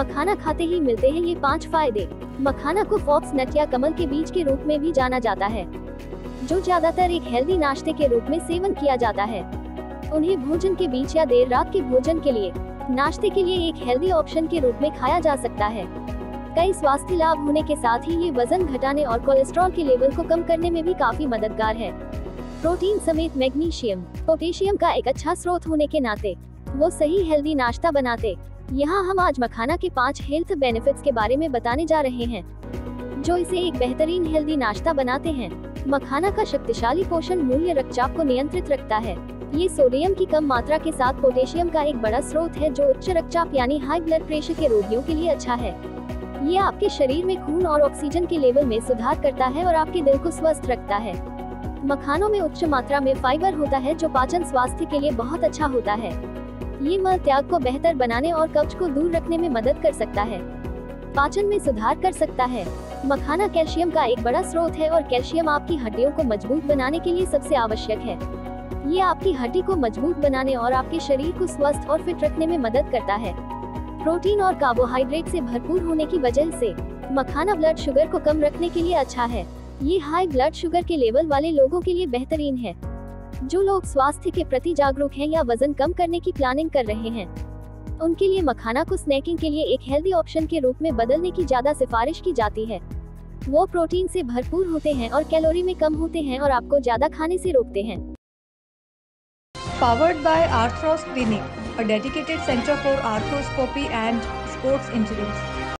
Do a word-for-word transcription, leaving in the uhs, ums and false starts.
मखाना खाते ही मिलते हैं ये पाँच फायदे। मखाना को फॉक्स नट या कमल के बीज के रूप में भी जाना जाता है, जो ज्यादातर एक हेल्दी नाश्ते के रूप में सेवन किया जाता है। उन्हें भोजन के बीच या देर रात के भोजन के लिए, नाश्ते के लिए एक हेल्दी ऑप्शन के रूप में खाया जा सकता है। कई स्वास्थ्य लाभ होने के साथ ही ये वजन घटाने और कोलेस्ट्रॉल के लेवल को कम करने में भी काफी मददगार है। प्रोटीन समेत मैग्नीशियम, पोटेशियम का एक अच्छा स्रोत होने के नाते वो सही हेल्दी नाश्ता बनाते। यहाँ हम आज मखाना के पाँच हेल्थ बेनिफिट्स के बारे में बताने जा रहे हैं, जो इसे एक बेहतरीन हेल्दी नाश्ता बनाते हैं। मखाना का शक्तिशाली पोषण मूल्य रक्तचाप को नियंत्रित रखता है। ये सोडियम की कम मात्रा के साथ पोटेशियम का एक बड़ा स्रोत है, जो उच्च रक्तचाप यानी हाई ब्लड प्रेशर के रोगियों के लिए अच्छा है। ये आपके शरीर में खून और ऑक्सीजन के लेवल में सुधार करता है और आपके दिल को स्वस्थ रखता है। मखानों में उच्च मात्रा में फाइबर होता है, जो पाचन स्वास्थ्य के लिए बहुत अच्छा होता है। ये मल त्याग को बेहतर बनाने और कब्ज को दूर रखने में मदद कर सकता है। पाचन में सुधार कर सकता है। मखाना कैल्शियम का एक बड़ा स्रोत है और कैल्शियम आपकी हड्डियों को मजबूत बनाने के लिए सबसे आवश्यक है। ये आपकी हड्डी को मजबूत बनाने और आपके शरीर को स्वस्थ और फिट रखने में मदद करता है। प्रोटीन और कार्बोहाइड्रेट से भरपूर होने की वजह से मखाना ब्लड शुगर को कम रखने के लिए अच्छा है। ये हाई ब्लड शुगर के लेवल वाले लोगों के लिए बेहतरीन है। जो लोग स्वास्थ्य के प्रति जागरूक हैं या वजन कम करने की प्लानिंग कर रहे हैं, उनके लिए मखाना को स्नैकिंग के लिए एक हेल्दी ऑप्शन के रूप में बदलने की ज्यादा सिफारिश की जाती है। वो प्रोटीन से भरपूर होते हैं और कैलोरी में कम होते हैं और आपको ज्यादा खाने से रोकते हैं। Powered by Arthros Clinic, a dedicated center for arthroscopy and sports injuries.